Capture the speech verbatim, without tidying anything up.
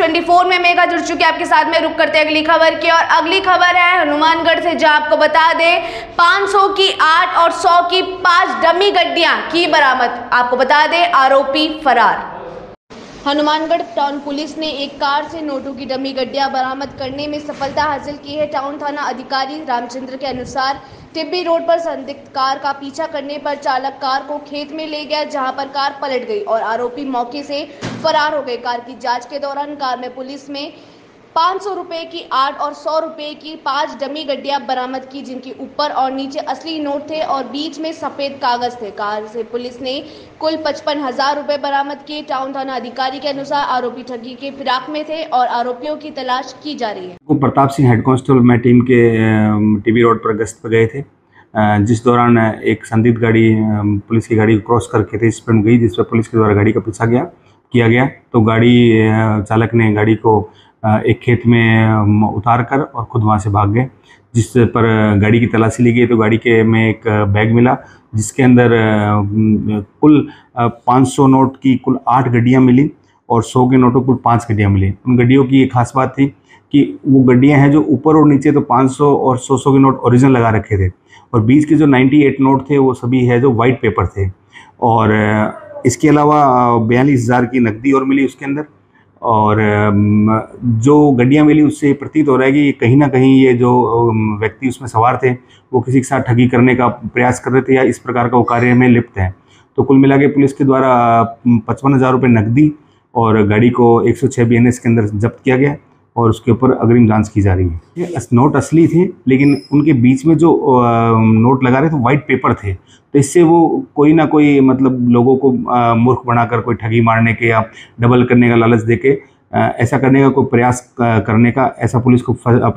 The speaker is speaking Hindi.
चौबीस में मेगा जुड़ चुके आपके साथ में। रुक करते अगली खबर की, और अगली खबर है हनुमानगढ़ से, जहां आपको बता दें पाँच सौ की आठ और सौ की पांच डमी गड्डियां की बरामद। आपको बता दें आरोपी फरार। हनुमानगढ़ टाउन पुलिस ने एक कार से नोटों की डमी गड्डियां बरामद करने में सफलता हासिल की है। टाउन थाना अधिकारी रामचंद्र के अनुसार टिब्बी रोड पर संदिग्ध कार का पीछा करने पर चालक कार को खेत में ले गया, जहां पर कार पलट गई और आरोपी मौके से फरार हो गए। कार की जांच के दौरान कार में पुलिस में पाँच सौ रुपए की आठ और सौ रुपए की पांच डमी गड्डियां बरामद की, जिनके ऊपर और नीचे असली नोट थे और बीच में सफेद कागज थे। कार से पुलिस ने कुल पचपन हजार रुपए बरामद किए। टाउन थाना अधिकारी के अनुसार आरोपी ठगी के फिराक में थे और आरोपियों की तलाश की जा रही है। प्रताप सिंह हेड कांस्टेबल मैं टीम के टिब्बी रोड पर गश्त पर गए थे, जिस दौरान एक संदिग्ध गाड़ी पुलिस की गाड़ी क्रॉस करके तेज स्पीड में गई, जिस पर पुलिस के द्वारा गाड़ी का पीछा गया किया गया। तो गाड़ी चालक ने गाड़ी को एक खेत में उतार कर और खुद वहां से भाग गए, जिस पर गाड़ी की तलाशी ली गई। तो गाड़ी के में एक बैग मिला, जिसके अंदर कुल पाँच सौ नोट की कुल आठ गड्डियां मिली और सौ के नोटों कुल पाँच गड्डियां मिली। उन गड्डियों की एक खास बात थी कि वो गड्डियां हैं जो ऊपर और नीचे तो पाँच सौ और सौ सौ के नोट ओरिजिनल लगा रखे थे, और बीच के जो अट्ठानवे नोट थे वो सभी है जो वाइट पेपर थे। और इसके अलावा बयालीस हज़ार की नकदी और मिली उसके अंदर। और जो गड्डियां मिली उससे प्रतीत हो रहा है कि कहीं ना कहीं ये जो व्यक्ति उसमें सवार थे वो किसी के साथ ठगी करने का प्रयास कर रहे थे या इस प्रकार का वो कार्य में लिप्त हैं। तो कुल मिला के पुलिस के द्वारा पचपन हज़ार रुपये नकदी और गाड़ी को एक सौ छः बी एन एस के अंदर जब्त किया गया और उसके ऊपर अग्रिम जांच की जा रही है। ये नोट असली थे, लेकिन उनके बीच में जो नोट लगा रहे थे वाइट पेपर थे, तो इससे वो कोई ना कोई मतलब लोगों को मूर्ख बनाकर कोई ठगी मारने के या डबल करने का लालच देके ऐसा करने का कोई प्रयास करने का ऐसा पुलिस को